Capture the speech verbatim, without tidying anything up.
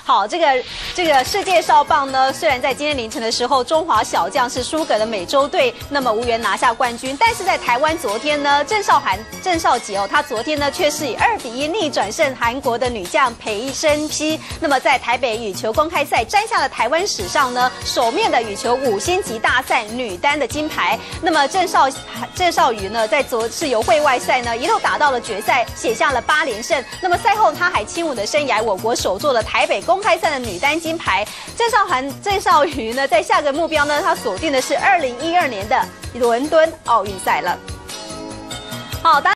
好，这个这个世界少棒呢，虽然在今天凌晨的时候，中华小将是输给了美洲队，那么无缘拿下冠军，但是在台湾昨天呢，郑韶涵、郑少杰哦，他昨天呢却是以二比一逆转胜韩国的女将裴申熙，那么在台北羽球公开赛摘下了台湾史上呢首面的羽球五星级大赛女单的金牌。那么郑少郑少瑜呢，在昨是由会外赛呢一路打到了决赛，写下了八连胜。那么赛后他还亲吻的生涯我国首座的台北公开赛的女单金牌。郑韶涵、郑少瑜呢，在下个目标呢，他锁定的是二零一二年的伦敦奥运赛了。好，当